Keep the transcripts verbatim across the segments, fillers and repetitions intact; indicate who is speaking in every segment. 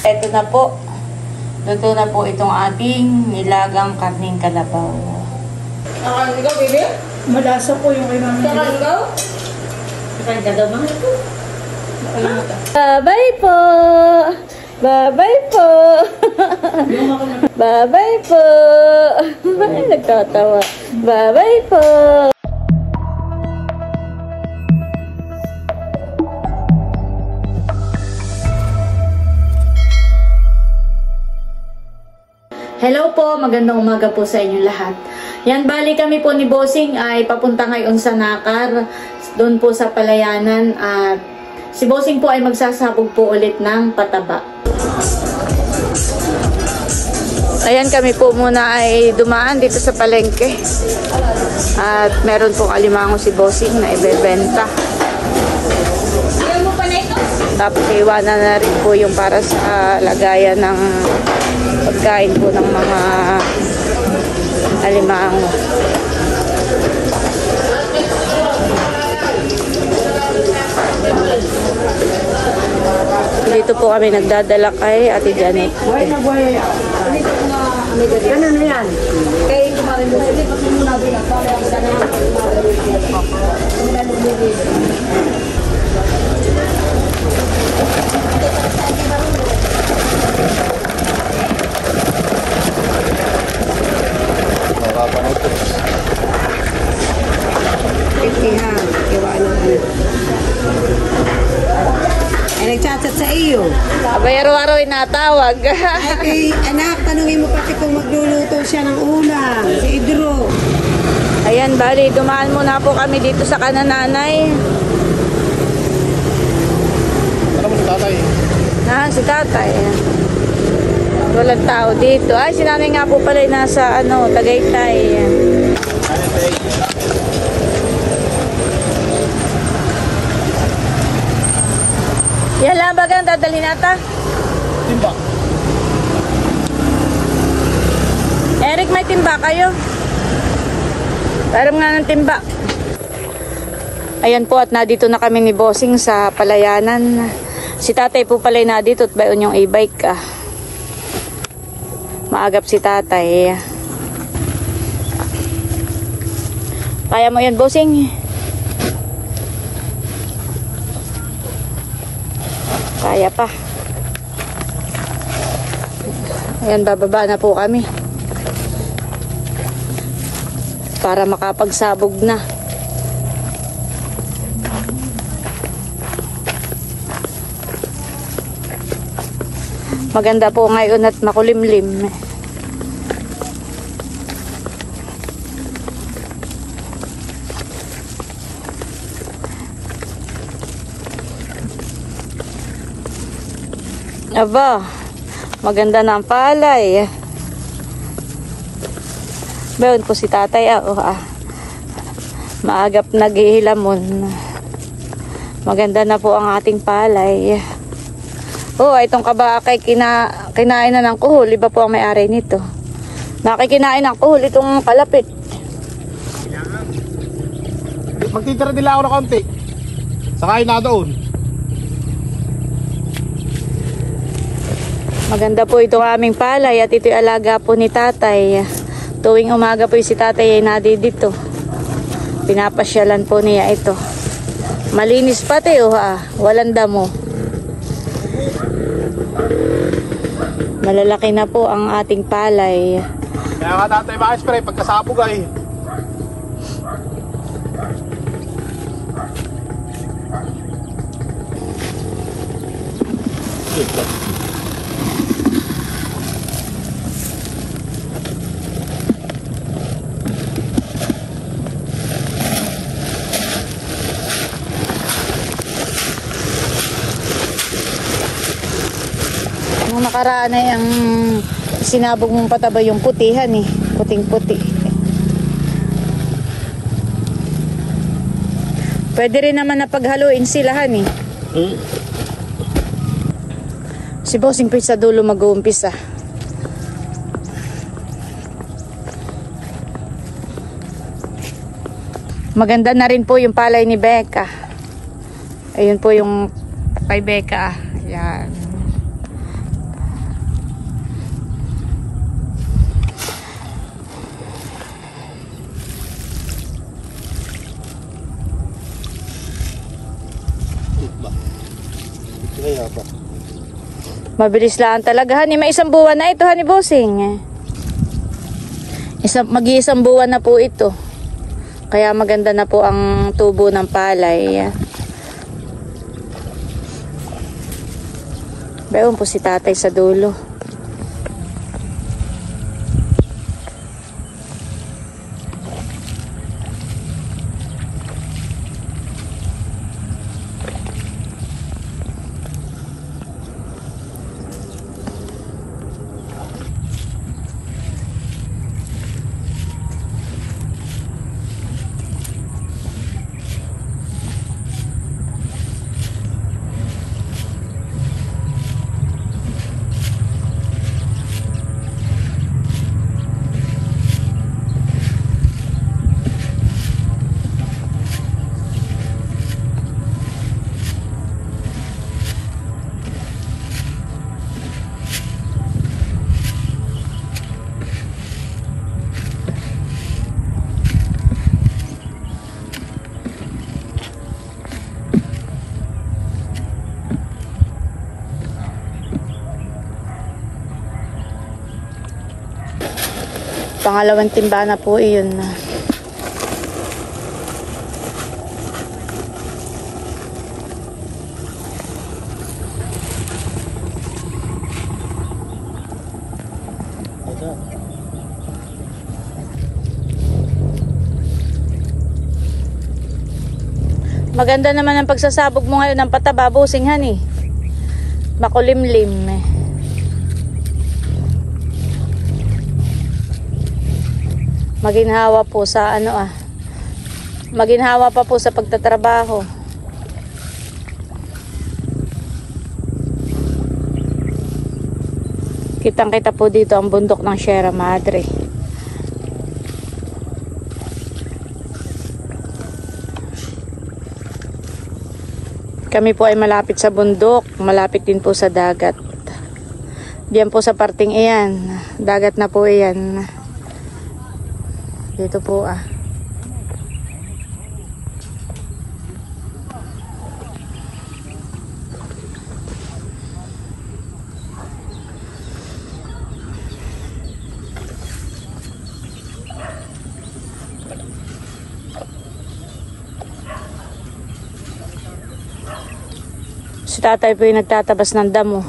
Speaker 1: Ito na po. Luto na po itong ating nilagang karning kalabaw.
Speaker 2: Saan ikaw, baby?
Speaker 3: Malasa po yung kay mami.
Speaker 2: Saan ikaw?
Speaker 1: Saan ka daw ba ito?
Speaker 3: Bye-bye po! Bye-bye po! Bye-bye po! Ay, nagtatawa. Bye-bye po! Hello po, magandang umaga po sa inyo lahat. Yan, bali kami po ni Bossing ay papunta ngayon sa Nakar, doon po sa Palayanan, at si Bossing po ay magsasabog po ulit ng pataba. Ayan, kami po muna ay dumaan dito sa palengke. At meron pong alimango si Bossing na ibebenta. Tapos iwanan na rin po yung para sa lagayan ng pagkain po ng mga alimango. Dito po kami nagdadala kay Ate Janet.
Speaker 2: Ano na yan? Kaya kumarin mo. Hindi pa muna bilang. Para ang sana. Ikihan. Iwanan ano. Ay, nagchat-chat sa iyo.
Speaker 3: Abay, araw-araw inatawag.
Speaker 2: Ay, anak, tanungin mo pati kung magluluto siya ng ulam. Si Idro.
Speaker 3: Ayan, bali, dumaan muna po kami dito sa kanananay.
Speaker 4: Ano mo si tatay?
Speaker 3: Ah, si tatay. Walang tao dito. Ay, si nanay nga po pala nasa, ano, Tagaytay. Yan lang ba ang dadalhin nata?
Speaker 4: Timba.
Speaker 3: Eric, may timba kayo? Parang nga ng timba. Ayan po, at nadito na kami ni Bossing sa Palayanan. Si tatay po pala na dito at bayon yung e-bike ka. Maagap si tatay. Kaya mo yan, Bossing? Kaya pa. Ayan, bababa na po kami. Para makapagsabog na. Maganda po ngayon at makulimlim. Aba, maganda na ang palay. Bayon po si tatay. Ah, oh, ah. Maagap naghihilamon. Maganda na po ang ating palay. Oh, itong kabakay kina, kinain na ng kuhol. Iba po ang may-ari nito. Nakikinain ng kuhol itong kalapit.
Speaker 4: Magtitira nila ako ng konti. Sakain na doon.
Speaker 3: Maganda po itong aming palay at ito'y alaga po ni tatay. Tuwing umaga po si tatay ay nadi dito. Pinapasyalan po niya ito. Malinis pati oh ha. Walang damo. Malalaki na po ang ating palay.
Speaker 4: Kaya nga tatay maka-spray pagkasabog ay.
Speaker 3: Nung nakaraan ay ang sinabog mong pataba yung putihan eh. Puting-puti. Pwede rin naman na paghaluin silahan eh.
Speaker 4: Hmm?
Speaker 3: Si Bossing pa sa dulo mag-uumpisa. Maganda na rin po yung palay ni Becca. Ayun po yung kay Becca. Ayan. Mabilis lang talaga, hani. May isang buwan na ito, hani, bossing. Isang, mag-iisang buwan na po ito. Kaya maganda na po ang tubo ng palay. Bayon po si tatay sa dulo. Pangalawang timba na po iyon. Maganda naman ang pagsasabog mo ngayon ng pataba, busing, hani. Makulimlim eh. Maginhawa po sa ano ah. Maginhawa pa po sa pagtatrabaho. Kitang-kita po dito ang bundok ng Sierra Madre. Kami po ay malapit sa bundok, malapit din po sa dagat. Diyan po sa parting iyan, dagat na po iyan. Dito po ah. Si tatay po yung nagtatabas ng damo.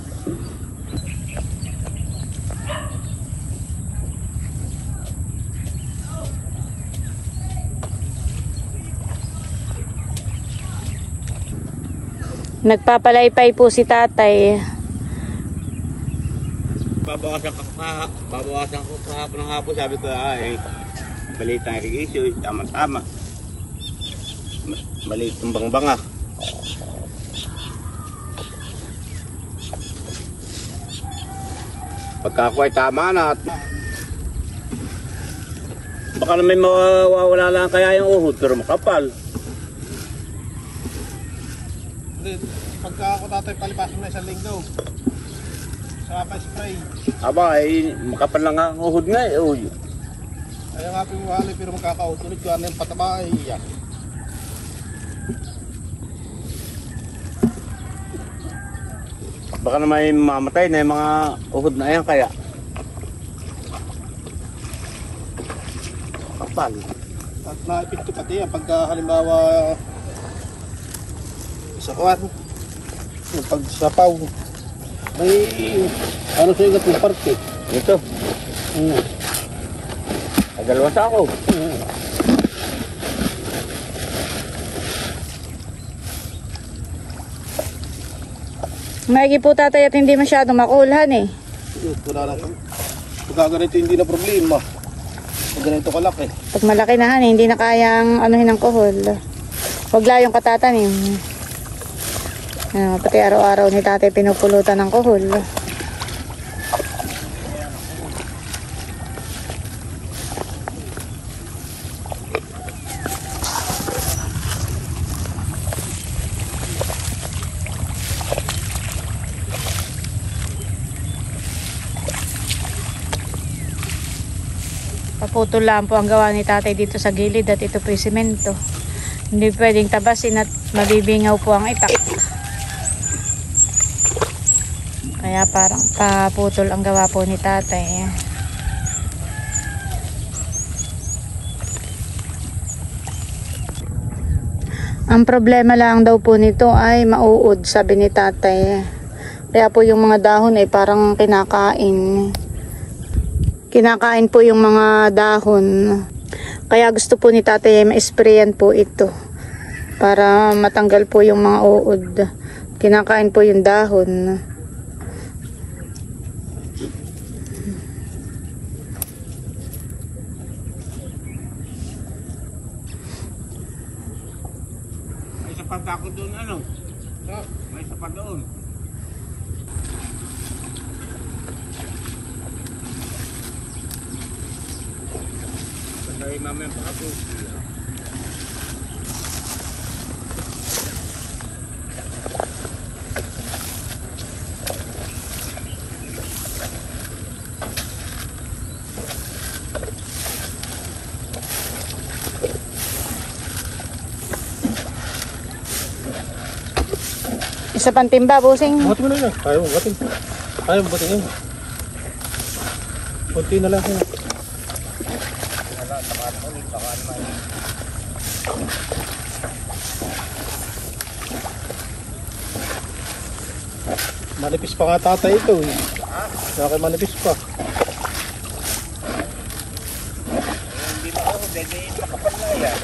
Speaker 3: Nagpapalaypay po si tatay.
Speaker 5: Babawasan ko pa, babawasan ko pa ng hapon, sabi ko ay maliit ang irrigation, tama-tama. Maliit ang bangbanga. Pagka ako ay tama na at baka na may mawawala lang kaya yung uhod pero makapal.
Speaker 4: Pagka ako tatay palipasin na isang linggo, saka pa-spray.
Speaker 5: Aba ay makapal lang ang uhod nga eh. Uy.
Speaker 4: Ayaw nga pimuhali pero magkakautulit ko ano yung pataba ay iyak.
Speaker 5: Baka na may mamatay na yung mga uhod na yan kaya. Kapal.
Speaker 4: At naipit ko pati yan pagka halimbawa sa kuwan, yung pagsapaw. May ano sa igat ng parte.
Speaker 5: Ito.
Speaker 4: Mm.
Speaker 5: Ay dalawa sa ako.
Speaker 4: Mm.
Speaker 3: Maigi po tatay at hindi masyadong makulhan eh.
Speaker 4: Wala na. Pagka ganito hindi na problema. Pag ganito kalaki.
Speaker 3: Pag malaki na han, hindi na kayang anuhin ng kuhol. Huwag lang yung katatanim. Ano, pati araw-araw ni tatay pinupulutan ng kuhol. Paputol lang po ang gawa ni tatay dito sa gilid at ito po yung simento. Hindi pwedeng tabasin at mabibingaw po ang itak. Kaya parang paputol ang gawa po ni tatay. Ang problema lang daw po nito ay mauud, sabi ni tatay. Kaya po yung mga dahon ay parang kinakain. Kinakain po yung mga dahon. Kaya gusto po ni tatay ay ma-sprayan po ito. Para matanggal po yung mga uod. Kinakain po yung dahon.
Speaker 5: May sapat ako doon, ano? May sapat doon. Ay, mamaya pa ako.
Speaker 3: Isa pang timba, busing.
Speaker 4: Buhat mo na lang. Kaya mo buhatin. Kaya mo buhatin yun. Kunti na lang. Yun. Manipis pa nga tatay ito eh. Nakay manipis pa.
Speaker 5: Hindi na ako, dede makapal na yan.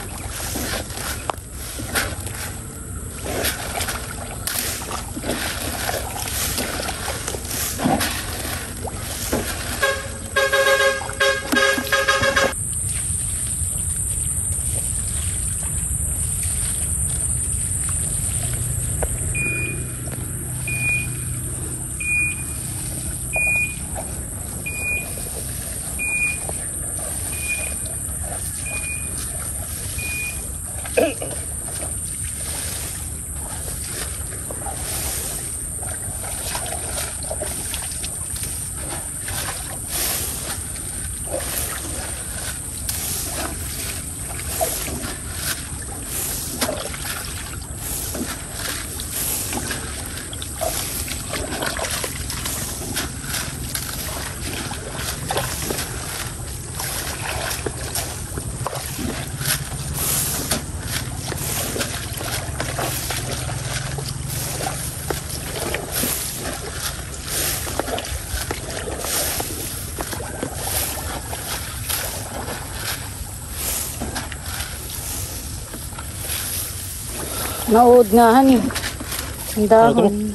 Speaker 3: Nauud nga han eh. Ang dahon.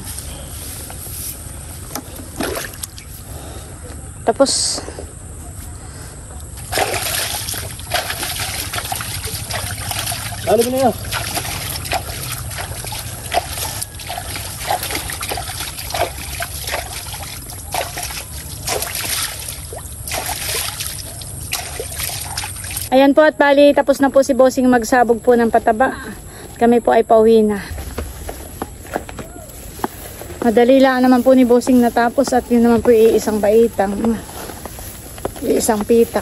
Speaker 3: Tapos
Speaker 4: Ano ba na yan?
Speaker 3: ayan po, at bali tapos na po si bossing magsabog po ng pataba. Kami po ay pauwi na. Madali lang naman po ni bossing natapos, at yun naman po iisang baitang, iisang pitak.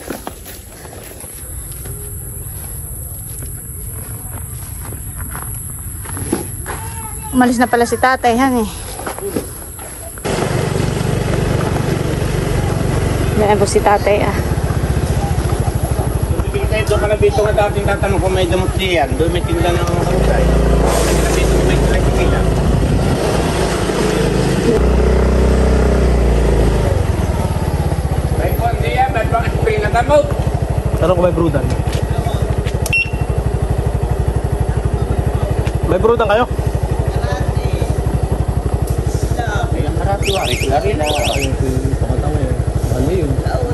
Speaker 3: Umalis na pala si tatay han eh. Yan po si tatay ah.
Speaker 5: Bibigay doon ka na dito nga dating tatanong kung may damot diyan. Doon may tinda ng karusay. Kasi na dito may tinda. May kung diyan, may bakit pinadamot?
Speaker 4: Tanong ko may brudan. May brudan kayo?
Speaker 5: Ay, ang karati wari. Lari na.
Speaker 4: Ay, pakatang eh. Ano yun?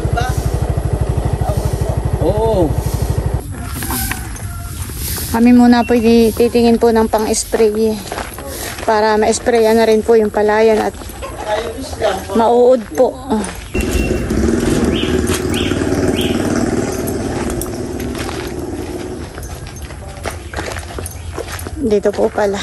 Speaker 5: Oo.
Speaker 3: Kami muna po titingin po ng pang-spray para ma-sprayan na rin po yung palayan at mauud po. Dito po pala.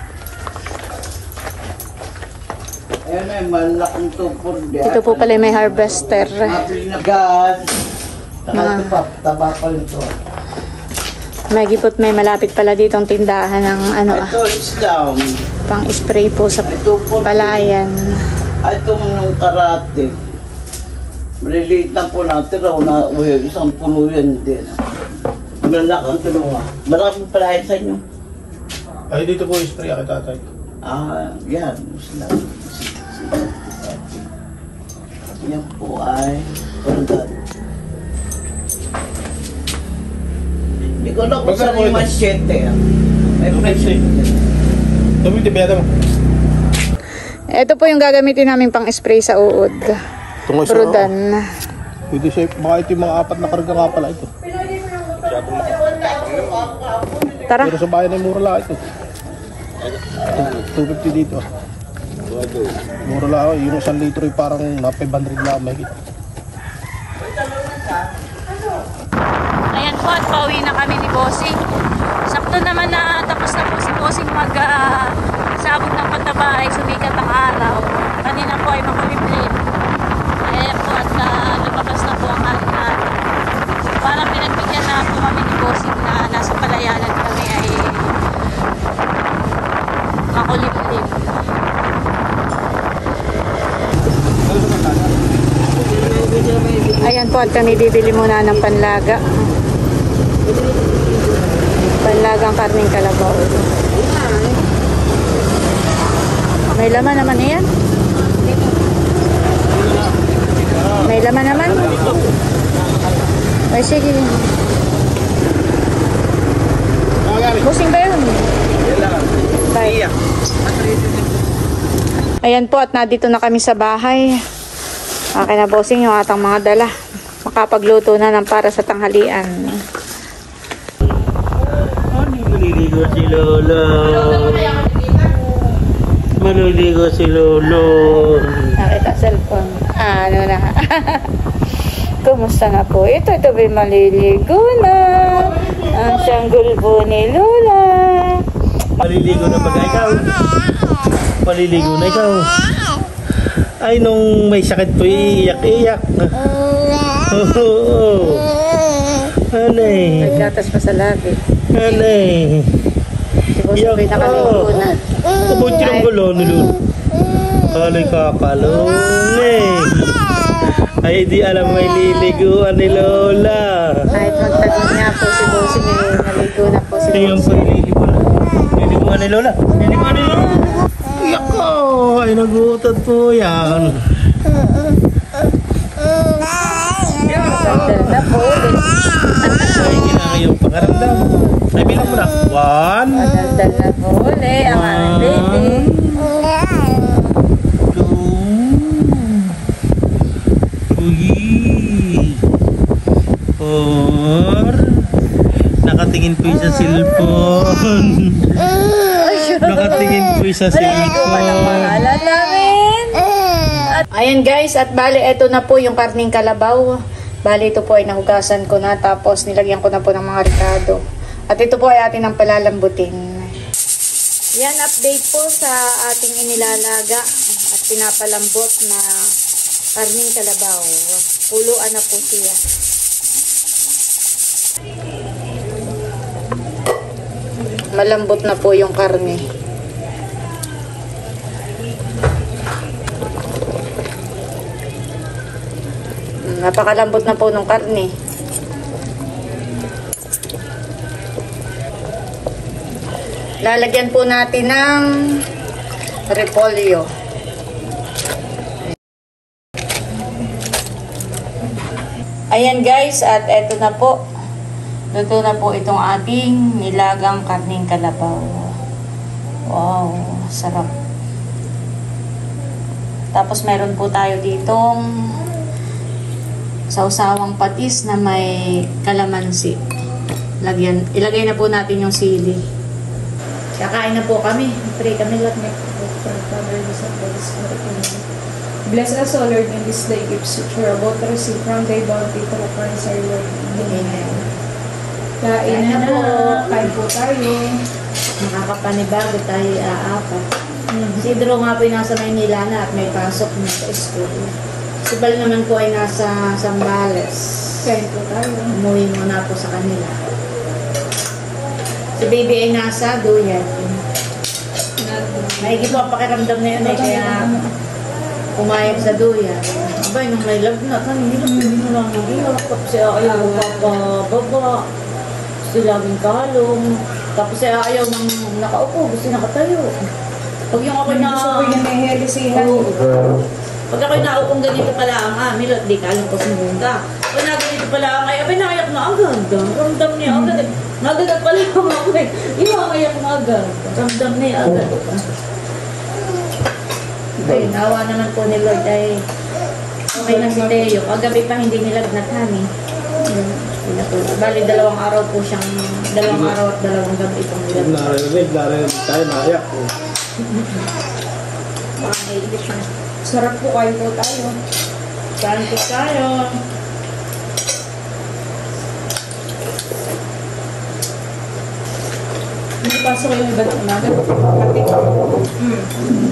Speaker 6: Ayan ay malaking tupor diyan.
Speaker 3: Dito po pala may harvester.
Speaker 6: Apil na gas.
Speaker 3: Mga-
Speaker 6: Saka ito pa, taba pa rin ito.
Speaker 3: May gipot, may malapit pala ditong tindahan ng ano ah,
Speaker 6: Ito is down.
Speaker 3: pang spray po sa
Speaker 6: Ito po.
Speaker 3: palayan.
Speaker 6: Ay, itong nung karate. Maliliit lang po natin raw na uy, isang puno yan din. Malak ang tulungan. Maraming pala sa inyo.
Speaker 4: Ay, dito po yung spray kay tatay.
Speaker 6: Ah, yan. Sila. Yan po ay organ. Hindi ko lang kung
Speaker 4: Magkano
Speaker 6: saan
Speaker 4: po
Speaker 6: yung
Speaker 4: ito?
Speaker 6: machete. ah. May machete.
Speaker 4: Tumiti, biyata mo.
Speaker 3: Ito po yung gagamitin namin pang spray sa uod.
Speaker 4: Tungo sa
Speaker 3: Brudan.
Speaker 4: Pwede siya, baka ito yung mga apat na karga nga pala ito.
Speaker 3: Tara.
Speaker 4: Pero sa bayan ay mura lang ito. two fifty dito. Mura lang, yung isang litro ay parang na five hundred lang may kita.
Speaker 3: Ayan po at pauwi na kami ni Bossing. Sakto naman na tapos na po si Bossing mag uh, sabog ng pataba ay sumikat ang araw. Kanina po ay makulimlim. Ayan po at uh, lumabas na po ang ating araw. Parang pinagbigyan na po kami ni Bossing na nasa palayanan kami ay makulimlim. Ayan po at kami bibili muna ng panlaga. Panlagang karning kalabaw. May laman naman yan. May laman naman. Ay sige. Busing ba yun? Bye. Ayan po at nandito na kami sa bahay. Akin na bossing yung atang mga dala. Makapagluto na ng para sa tanghalian.
Speaker 5: Maliligo si Lolo. Maliligo si Lolo.
Speaker 3: Nakita cellphone. Ah, ano na. Kumusta na po? Ito, ito ba maliligo na? Ang sanggol po ni Lola.
Speaker 5: Maliligo na ba ikaw? Maliligo na ikaw. Ay, nung may sakit po, iiyak-iyak. Oo. Anay.
Speaker 3: Naggatas pa sa labi.
Speaker 5: Anay.
Speaker 3: Si Boss Boy nakaligo na.
Speaker 5: Kabuti ng gulo ni Lolo. Alay kakalong eh. Ay, di alam may liliguan ni Lola.
Speaker 3: Kahit magtanong nga po si Boss Boy, naligo na po si
Speaker 5: Tingnan
Speaker 3: Boss
Speaker 5: po yung liliguan. Liliguan ni Lola. Liliguan ni Lola. Iyak ko. Ay, nagutot po yan.
Speaker 3: Boy. Na po.
Speaker 5: Ay, kailangan yung pangaramdam. Ay, bilang mo na. One.
Speaker 3: Nandal na po ulit ang aming baby.
Speaker 5: Uy. Four. Nakatingin po yung sa cellphone. Nakatingin po yung sa cellphone.
Speaker 3: Pangalan namin. Ayan guys, at bali ito na po yung karning kalabaw. Bali ito po ay nahugasan ko na tapos nilagyan ko na po ng mga ricado. At ito po ay atin ang palalambutin. Yan, update po sa ating inilalaga at pinapalambot na karning kalabaw. Puluan na po siya. Malambot na po yung karne. Napakalambot na po ng karne. Lalagyan po natin ng repolyo. Ayan guys, at eto na po. Luto na po itong ating nilagang karning kalabaw. Wow, sarap. Tapos meron po tayo ditong sausawang patis na may kalamansi. Lagyan, ilagay na po natin yung sili. Kakain na po kami. Pray kami lahat.
Speaker 7: Bless us, O Lord, in this day gifts which we're about to receive from thy bounty through Christ our Lord. Amen. Kain na po. Kain po tayo.
Speaker 3: Makakapanibago tayo aapat. Si Drew nga po ay nasa Maynila na at may pasok na sa school. Si Bal naman po ay nasa Zambales.
Speaker 7: Kain po tayo.
Speaker 3: Umuwi muna po sa kanila.
Speaker 1: Si baby ay nasa duyan. Maigi po ang pakiramdam na yun eh, kaya pumayag sa duyan. Abay, nung may lagnat, ano, hindi lang hindi lang nag-iyak. Tapos ay ayaw magpapababa. Gusto laging kalong. Tapos ay ayaw nang nakaupo, gusto nakatayo. Pag yung ako na...
Speaker 7: Gusto ko yung may helisihan.
Speaker 1: Pag ako'y naupong ganito pala ang ah, milot, di ka alam ko sumunta. Pag na ganito pala ang ay, abay nakayak na agad. Ramdam niya agad. Nagagat pala ang ako eh. Iwakayak na agad. Ramdam niya agad. Ay, nawa naman po ni Lord ay okay na si Teo. Kagabi pa hindi nilagnatan eh. Bali, dalawang araw po siyang, dalawang araw at dalawang gabi itong nilagnatan.
Speaker 5: Narinig, narinig tayo, naiyak.
Speaker 1: Parang naiinis siya.
Speaker 7: Sarap po kayo po tayo.
Speaker 1: Saan po tayo?
Speaker 7: Hindi pasok yung iba na umaga. Katik.
Speaker 1: Hmm.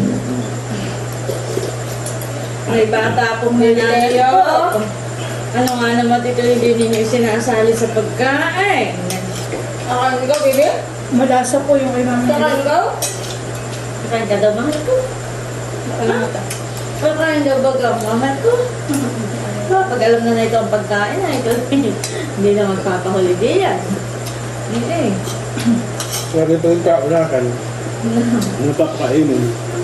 Speaker 1: May bata pong nanay
Speaker 7: Teo.
Speaker 1: po. Ano nga naman ito hindi ninyo sinasali sa pagkain? Akain ko, baby?
Speaker 7: Malasa po yung kay Mami.
Speaker 1: Akain ko? Akain ka daw, mahal ko?
Speaker 7: Nakalimutan.
Speaker 1: Akain daw ba ka, mahal ko? Pag alam na na ito ang pagkain, ay ito hindi na magpapaholiday yan. Hindi.
Speaker 5: Sabi ito yung kaunakan. Ano pa kainin?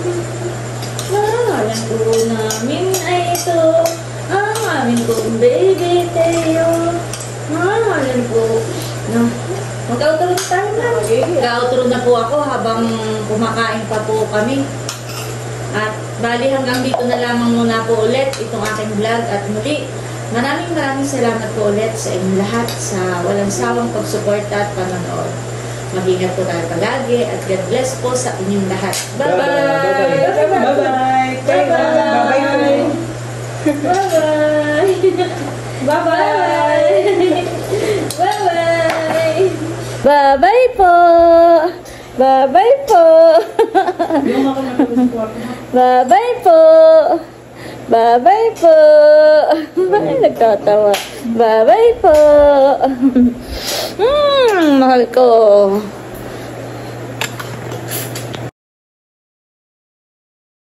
Speaker 1: Alam ko namin ay ito ang aming kong baby Teo. Alam ko na mag-outro na tayo na. Mag-outro na po ako habang kumakain pa po kami. At bali hanggang dito na lamang muna po ulit itong aking vlog. At muli, maraming maraming salamat po ulit sa inyong lahat sa walang sawang pagsuporta at panonood. Mag-ingat po tayo palagi at God bless po sa inyong lahat. Bye-bye!
Speaker 7: Bye-bye. Bye-bye.
Speaker 1: Bye-bye! Bye-bye! Bye-bye!
Speaker 3: Bye-bye po! Bye-bye po! Bye-bye po! Bye-bye po! Ay, nagtatawa. Bye-bye po! Hmm, mahal ko.